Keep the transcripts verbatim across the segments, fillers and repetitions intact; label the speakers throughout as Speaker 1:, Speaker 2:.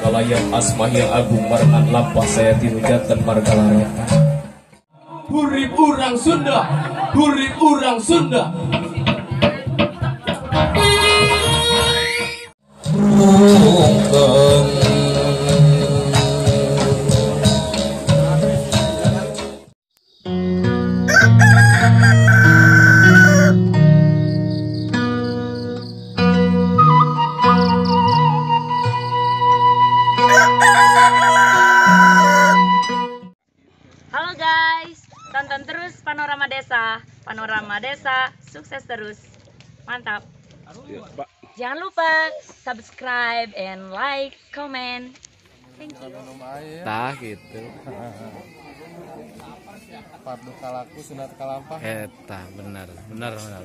Speaker 1: kalayan asma yang agung marengan lampah saya tinujatan marga lareta. Hurip urang Sunda, hurip urang Sunda.
Speaker 2: Halo guys, tonton terus Panorama Desa. Panorama Desa, sukses terus. Mantap. Jangan lupa subscribe and like, comment. Thank you.
Speaker 3: Tah gitu.
Speaker 4: Fardu kalaku sunat kalampah.
Speaker 3: Eta benar, benar benar.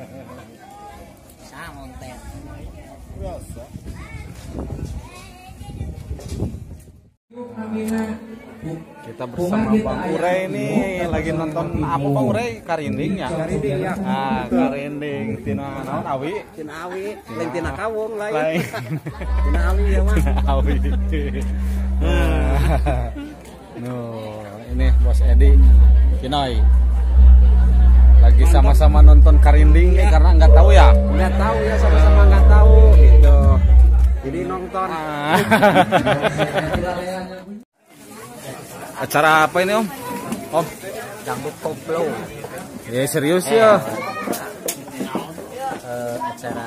Speaker 2: Samonten.
Speaker 4: Biasa.
Speaker 3: Kita bersama Bang Uray nih lagi nonton apa Bang Uray? Karinding ya?
Speaker 4: Karinding ya.
Speaker 3: Ah, Karinding tina naon Awi?
Speaker 4: Tina awi, lain tina kawung lain.
Speaker 3: Lain.
Speaker 4: Tina awi ya mah.
Speaker 3: Awi. Nuh, ini Bos Edi. Kinoy. Lagi sama-sama nonton Karinding nih karena nggak tahu ya.
Speaker 4: Nggak tahu ya, sama-sama nggak tahu gitu. Jadi nonton.
Speaker 3: Ah. Acara apa ini Om? Om?
Speaker 4: Dangdut koplo.
Speaker 3: Ya serius ya.
Speaker 4: Uh, acara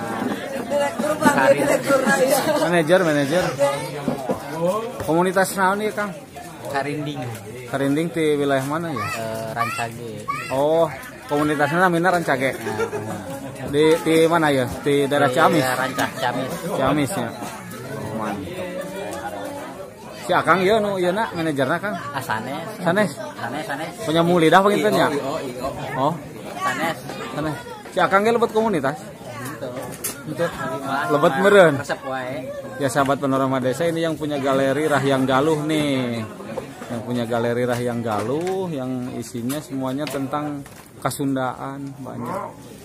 Speaker 3: Manajer, manajer. Komunitas naon nih Kang?
Speaker 4: Karinding.
Speaker 3: Karinding di wilayah mana ya?
Speaker 4: Uh, Rancage.
Speaker 3: Oh, komunitasnya namanya Rancage. Di di mana ya? Di daerah Ciamis.
Speaker 4: Rancah Ciamis.
Speaker 3: Ciamis ya. Oh, mantap. Si Akang ieu nu ieu na manajerna Kang.
Speaker 4: Ah, sanes.
Speaker 3: Sanes.
Speaker 4: Sanes, sanes.
Speaker 3: Punya mulidah panginten nya.
Speaker 4: Oh, iyo.
Speaker 3: Oh,
Speaker 4: Sanes.
Speaker 3: sanes. Si Akang ge lebet komunitas.
Speaker 4: Gitu.
Speaker 3: Gitu. Lebet meureun.
Speaker 4: Resep wae.
Speaker 3: Ya sahabat Panorama Desa, ini yang punya galeri Rahyang Galuh nih. Yang punya galeri Rahyang Galuh yang isinya semuanya tentang Kasundaan banyak.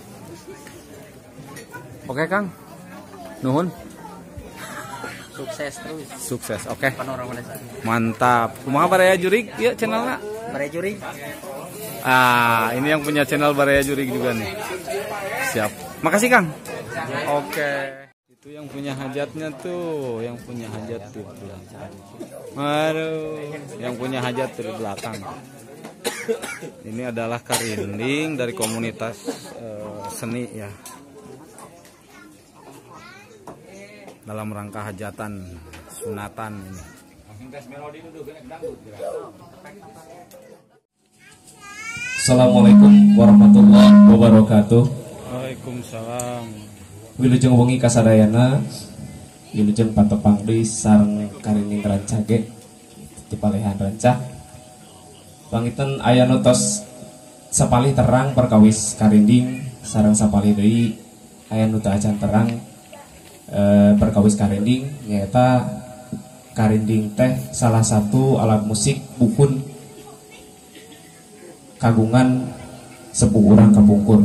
Speaker 3: Oke Kang. Nuhun.
Speaker 4: Sukses terus.
Speaker 3: Sukses. Oke.
Speaker 4: Panorama Desa.
Speaker 3: Mantap. Kumaha Baraya Jurig ya channelnya?
Speaker 4: Baraya Jurig.
Speaker 3: Ah, ini yang punya channel Baraya Jurig juga nih. Siap. Makasih Kang. Oke. Itu yang punya hajatnya tuh, yang punya hajat tuh di belakang. Aduh, yang punya hajat tuh di belakang. Ini adalah Karinding dari komunitas uh, seni ya. Dalam rangka hajatan sunatan ini.
Speaker 1: Assalamualaikum warahmatullahi wabarakatuh.
Speaker 3: Waalaikumsalam.
Speaker 1: Wilujeng wengi kasadayana, wilujeng patepang deui sareng Karinding Rancage di Palehan Rancah. Bangiten aya nu tos sapalih terang perkawis Karinding sareng sapalih deui aya nu teu acan terang e, perkawis Karinding nyaeta Karinding teh salah satu alat musik bukun kagungan sepuh urang kapungkur.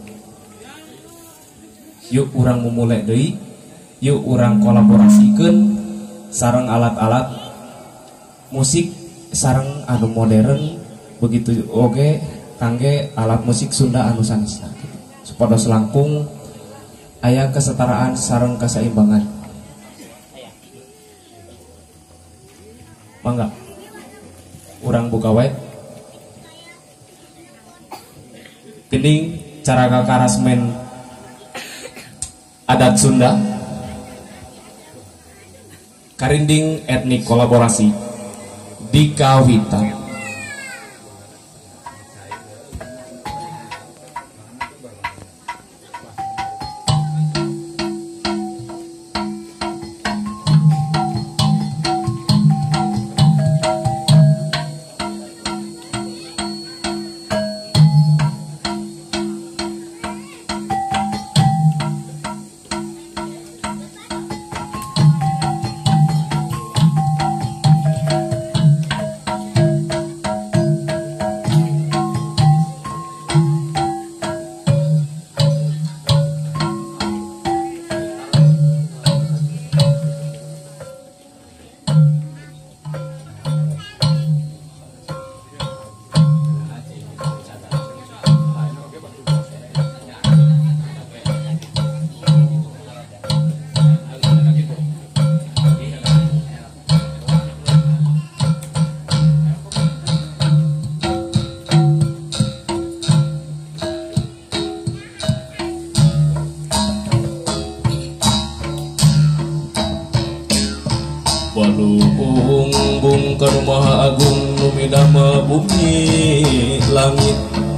Speaker 1: Yuk urang memulai deui, yuk urang kolaborasikeun sareng alat-alat musik sareng anu modern begitu oge kangge alat musik Sunda anu sanesna supados langkung aya kesetaraan sareng kaseimbangan. Mangga urang buka wae geuning cara kakarasmen adat Sunda Karinding etnik kolaborasi di Kawitan. Walung bung ke rumah agung numidama bumi langit.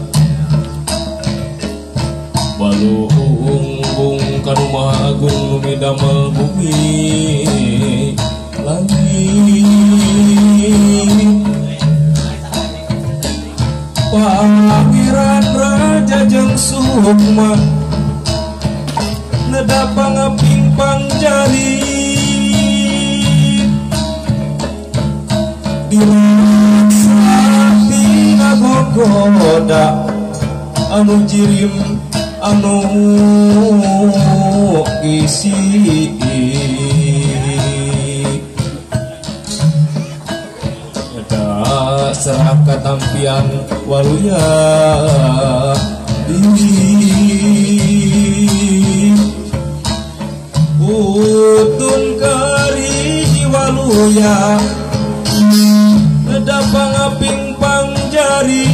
Speaker 1: Walung bung ke rumah agung numidama bumi langit. Pangeran Raja jeung Sukma nedapang pimpang jari dirasa ngagogoda anu jirim anu isi ada serap katampian waluya diri utun kari waluya nedapang pimpang jari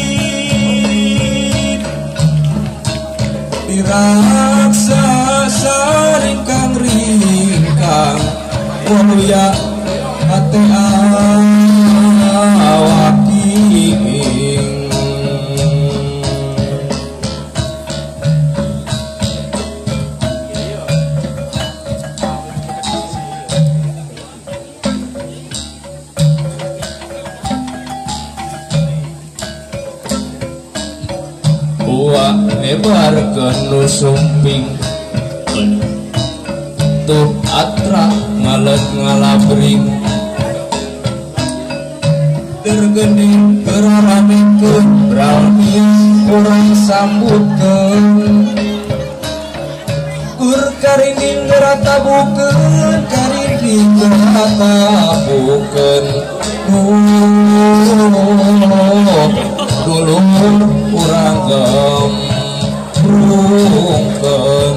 Speaker 1: diraksa saringkang ringkang waluya hate awaking. Uak lebar ke nusumping tuh atra ngalet ngalabring tergening geraramikeun bralmin urang sambutkeun kur karinging geratabukeun karinging geratabukeun dulur urang gembrungkeun.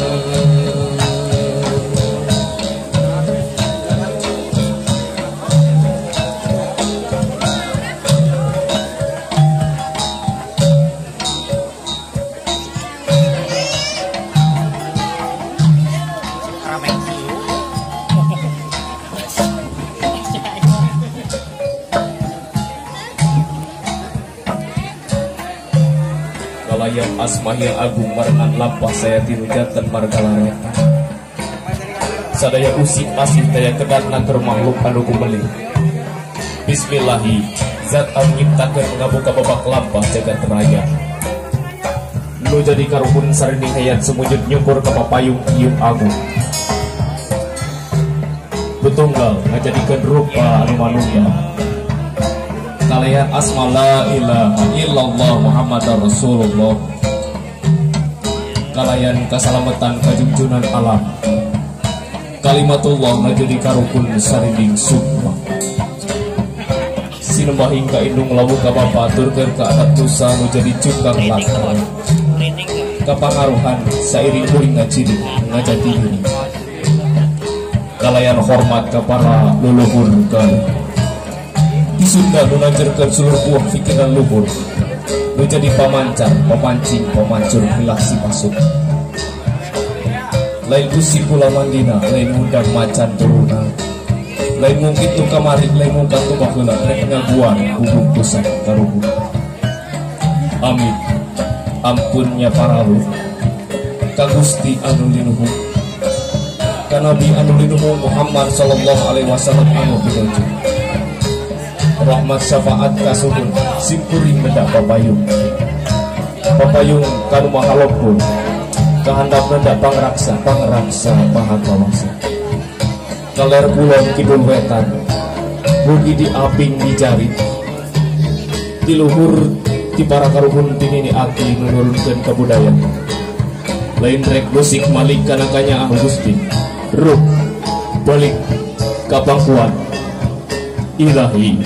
Speaker 1: Kalayan asmahil agung marengan lampah saya tiru jantan margalareta sadaya usik asih daya kedatna ke makhluk anu kumeli. Bismillahi zat anu nyiptakeun ngabuka babak lampah jagat raya nu jadi karuhun sarining hayat semujud nyukur ka papayung ieu agung betunggal ngajadikeun rupa anu manunggal kalian asma la ilaha illallah Muhammadar Rasulullah kalayan kasalamatan kajungjunan alam kalimatullah ngajadi karukun sarinding sukma sinembah hingga indung lawu ka bapa turkeun ka adat dosa nu jadi cukang lakar kapangaruhan sairing kuring ngaciri ngajati diri kalayan hormat ka para leluhur kali di Sunda nu nancerkeun seluruh uang pikiran luhur nu jadi pamancar, pemancing, pemancur hilah si masuk lain kusi pula mandina, lain undang macan turuna lain mungkin tu kamari, lain mungkin tu baheula lain ngaguan hubung dosa karuhun. Amin ampunnya para lu ka Gusti anu linuhung ka Nabi anu linuhung Muhammad sallallahu alaihi wasallam anu pinuju rahmat syafaat kasuhun simkuring mendak papayung papayung kanu mahalopun kahandap mendak pangraksa pangraksa pahagawasa kaler kulon kidul wetan mugi di aping di jari di luhur di para karuhun tinini aki menurunkan kebudayaan lain rek musik malik kanakanya ah Gusti ruh balik kapangkuan ilahi.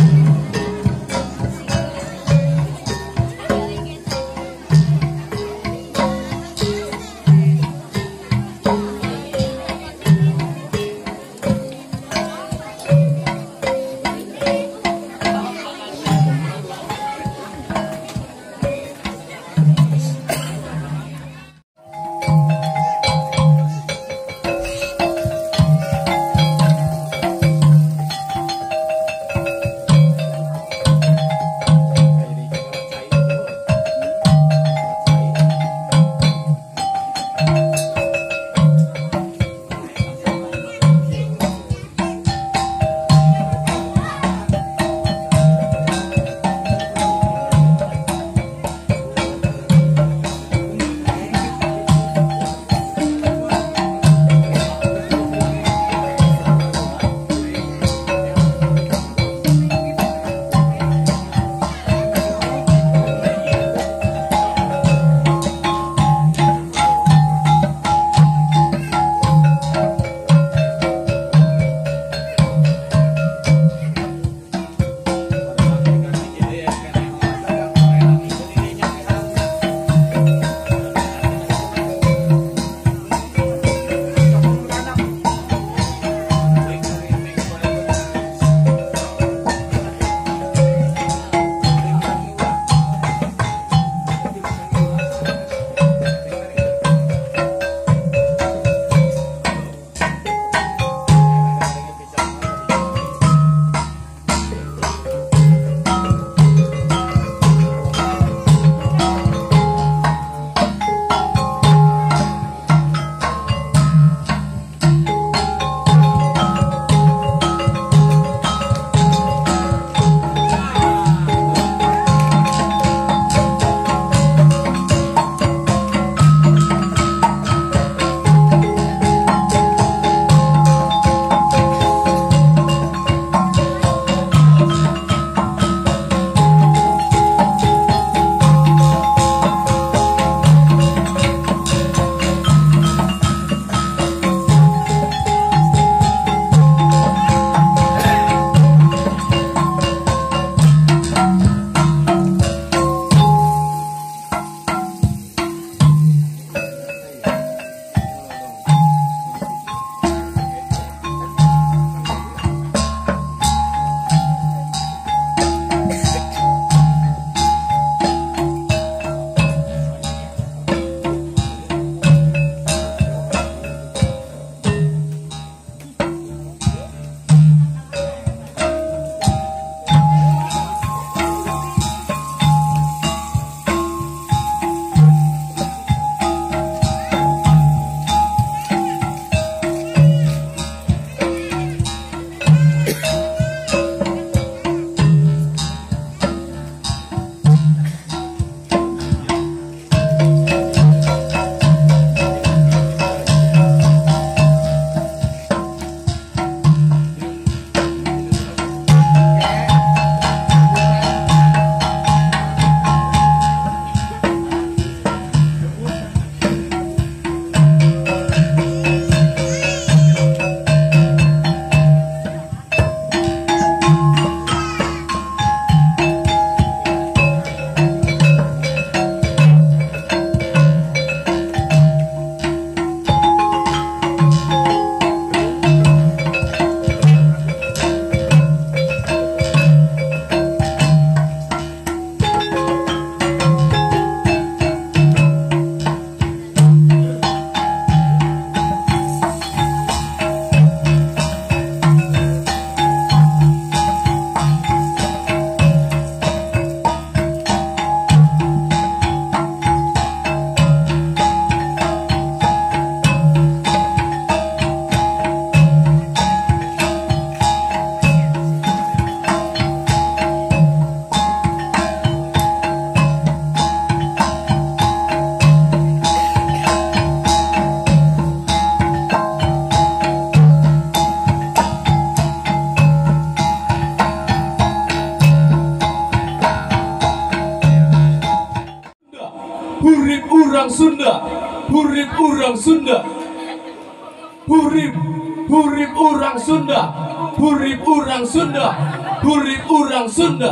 Speaker 1: urang Sunda. Hurip, hurip urang Sunda. Hurip urang Sunda. Hurip urang Sunda.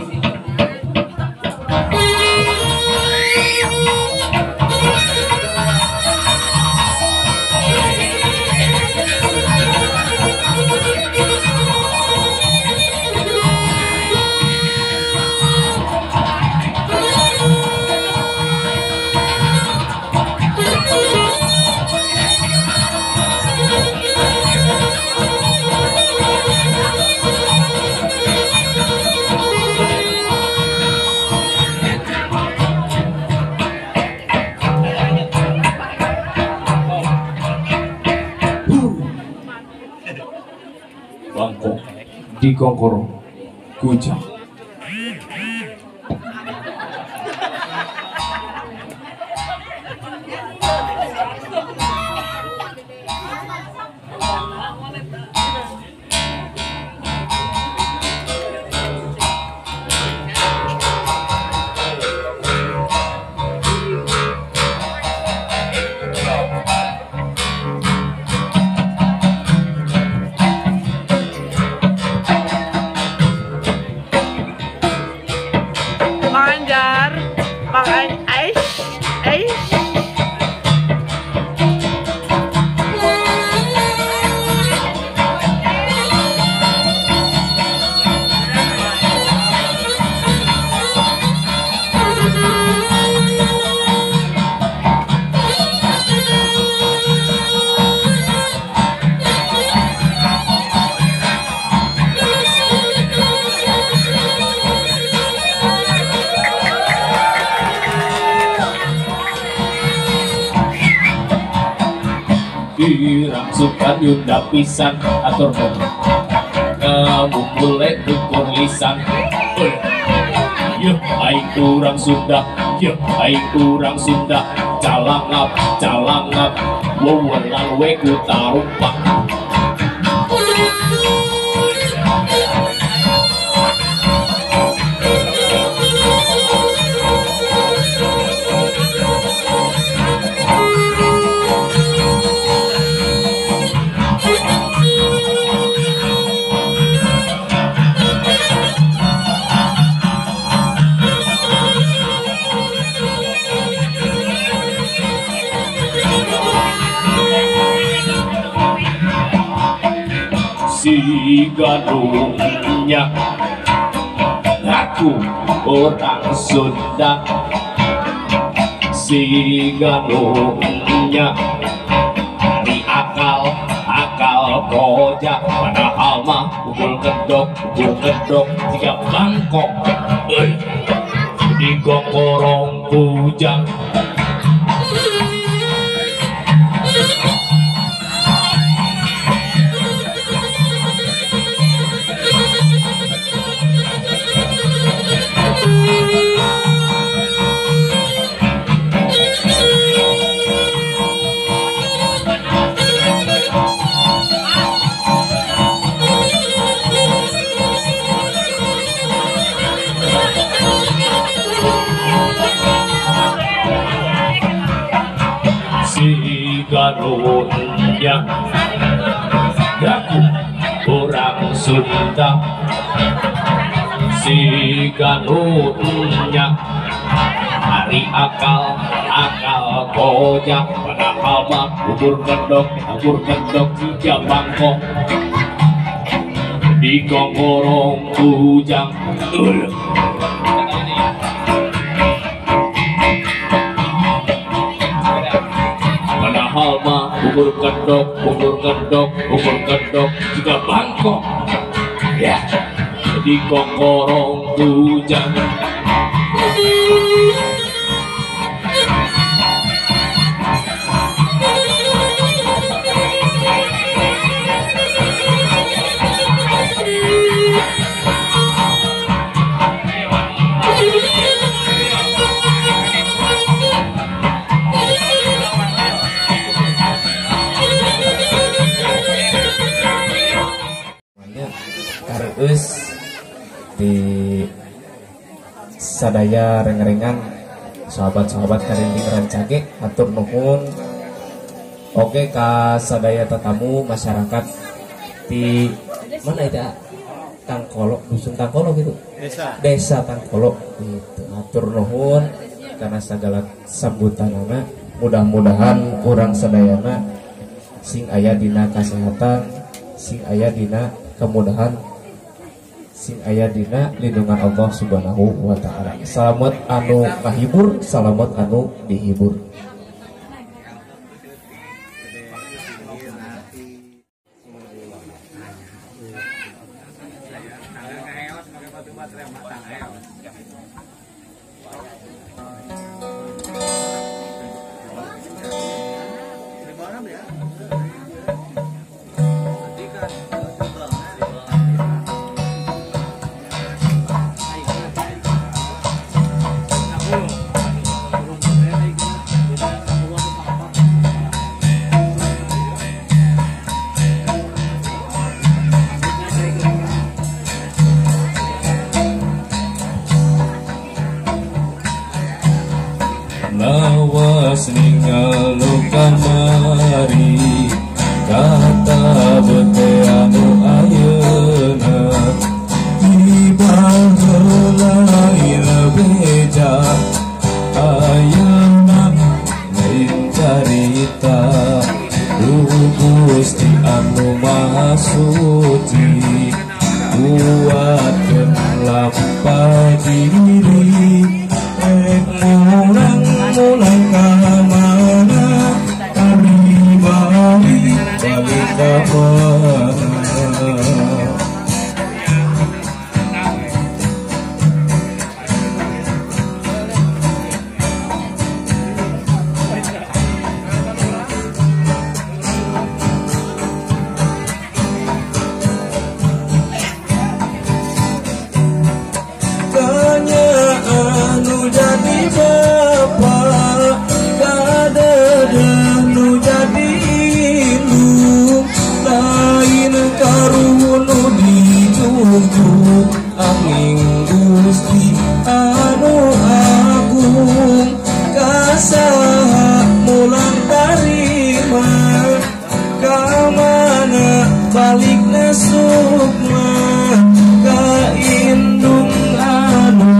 Speaker 1: Bangkok di Kongkoro Kujang.
Speaker 5: Manjar, makan ais, ais.
Speaker 1: Irang sukan yunda pisan atur kamu boleh ukur lisan. Yuk aing urang Sunda, yuk aing urang Sunda. Calangap, calangap, wewelang we ku tarumpak. Si gadungnya aku orang Sunda. Si gadungnya dari akal akal koja, padahal mah pukul kedok pukul kedok tiga Bangkok euy di Kongkorong Kujang. Si gadungnya aku orang Sunda. Si gadungnya hari akal akal koja, padahal mah bubur kedok bubur kedok tiga Bangkok di Kongkorong Kujang. Padahal mah bubur kedok bubur kedok bubur kedok tiga Bangkok ya di Kongkorong Kujang. Kareus di sadaya reng-rengan sahabat-sahabat Karinding Rancage, atur nuhun Oke, ka sadaya tetamu masyarakat di mana itu? Tangkolo, dusun Tangkolo gitu.
Speaker 3: Desa.
Speaker 1: Desa Tangkolo gitu. Atur nuhun karena segala sambutanana. Mudah-mudahan orang sadayana sing aya dina kesehatan, sing aya dina kemudahan, sing aya dina lindungan Allah Subhanahu wa taala. Salamet anu ngahibur, salamet anu dihibur. Lawas ningalu kamari kata bete anu ayeuna dibahelain beja ayeuna lain carita Gusti anu maha suci kuatkeun lampah diri rek murang mulang kamana kami balik balik kamana. Angin Gusti anu agung kasaha mulang tarima kamana balikna sukma ka indung anu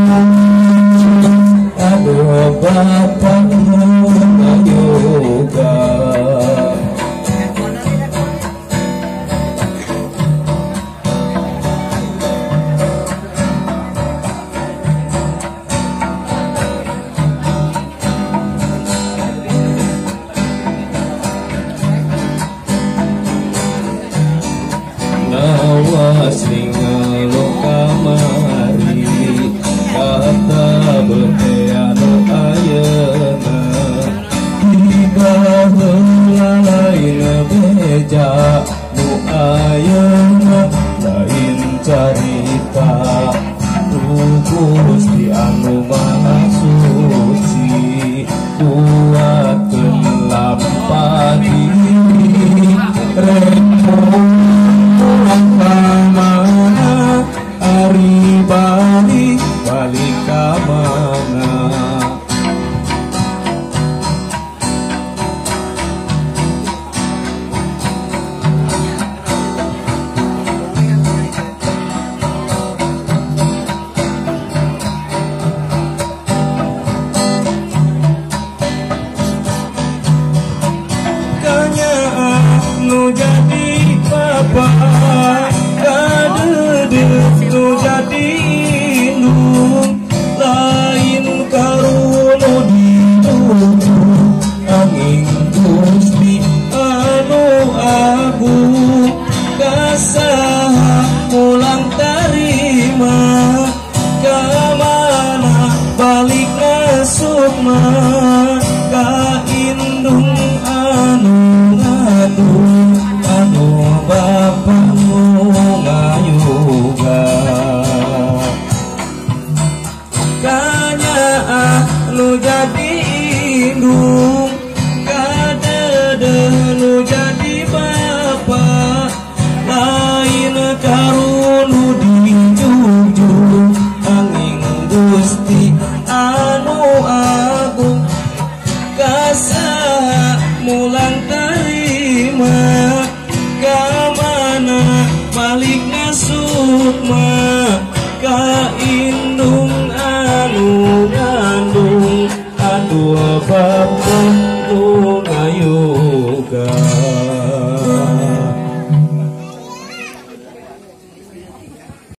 Speaker 1: aduh Bapa yoga. Lawas ningalu kamari kata bete anu ayeuna dibaheula lain beja nu ayeuna lain carita Gusti anu maha suci kuatkeun lampah diri rek kamana ari balik balik kamana. Kanya nu jadi papa nu jadi indung lain karunu dituju angin Gusti anu agung kasaha mulang tarima kamana balikna sukma ka indung anu ngadu anu Bapa ngayuga kanya nu jadi indung kadede nu jadi Bapa lain karunu dijunjung angin Gusti anu agung kasaha mulang tari balik ngasukma ka indung anu ngandung aduh bapak